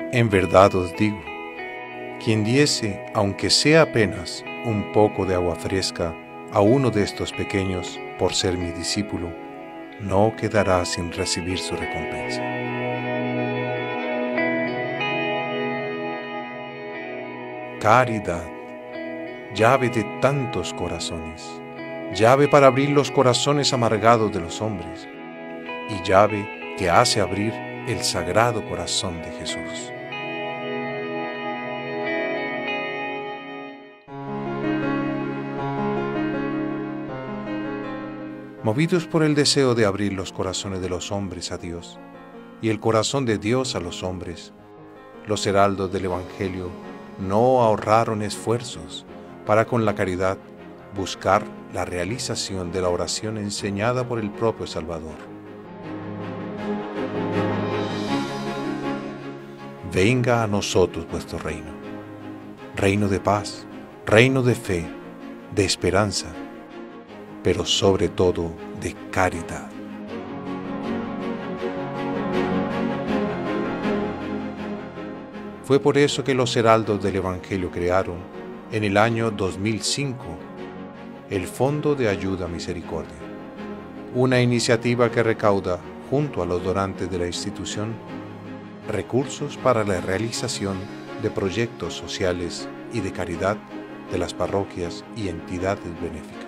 En verdad os digo, quien diese, aunque sea apenas, un poco de agua fresca a uno de estos pequeños por ser mi discípulo, no quedará sin recibir su recompensa. Caridad, llave de tantos corazones, llave para abrir los corazones amargados de los hombres, y llave que hace abrir el sagrado corazón de Jesús. Movidos por el deseo de abrir los corazones de los hombres a Dios y el corazón de Dios a los hombres, los heraldos del Evangelio no ahorraron esfuerzos para con la caridad buscar la realización de la oración enseñada por el propio Salvador. Venga a nosotros vuestro reino, reino de paz, reino de fe, de esperanza, pero sobre todo de caridad. Fue por eso que los heraldos del Evangelio crearon, en el año 2005, el Fondo de Ayuda a Misericordia, una iniciativa que recauda, junto a los donantes de la institución, recursos para la realización de proyectos sociales y de caridad de las parroquias y entidades benéficas.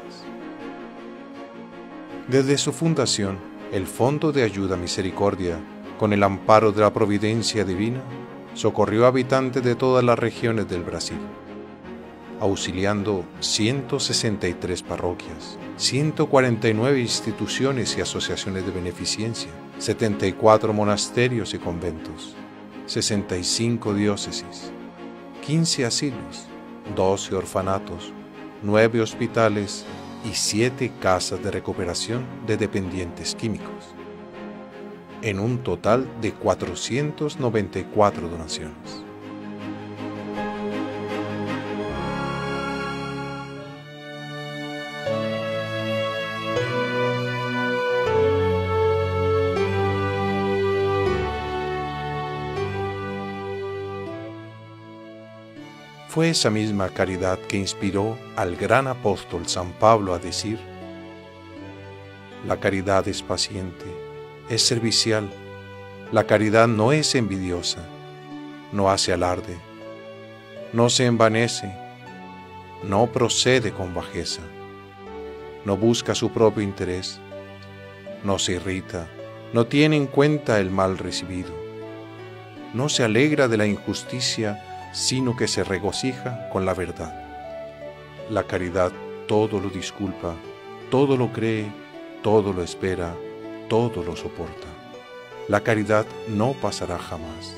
Desde su fundación, el Fondo de Ayuda a Misericordia, con el amparo de la providencia divina, socorrió a habitantes de todas las regiones del Brasil, auxiliando 163 parroquias, 149 instituciones y asociaciones de beneficencia, 74 monasterios y conventos, 65 diócesis, 15 asilos, 12 orfanatos, 9 hospitales y 7 casas de recuperación de dependientes químicos, en un total de 494 donaciones. Fue esa misma caridad que inspiró al gran apóstol San Pablo a decir: la caridad es paciente, es servicial, la caridad no es envidiosa, no hace alarde, no se envanece, no procede con bajeza, no busca su propio interés, no se irrita, no tiene en cuenta el mal recibido, no se alegra de la injusticia, sino que se regocija con la verdad. La caridad todo lo disculpa, todo lo cree, todo lo espera, todo lo soporta. La caridad no pasará jamás.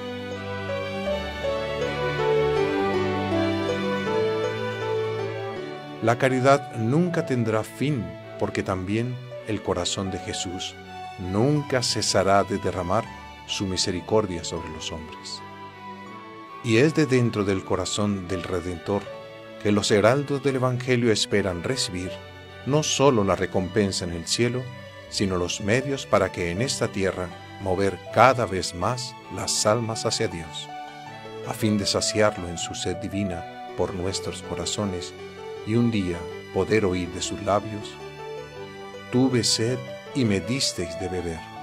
La caridad nunca tendrá fin, porque también el corazón de Jesús nunca cesará de derramar su misericordia sobre los hombres. Y es de dentro del corazón del Redentor que los heraldos del Evangelio esperan recibir no solo la recompensa en el cielo, sino los medios para que en esta tierra mover cada vez más las almas hacia Dios, a fin de saciarlo en su sed divina por nuestros corazones y un día poder oír de sus labios: tuve sed y me disteis de beber.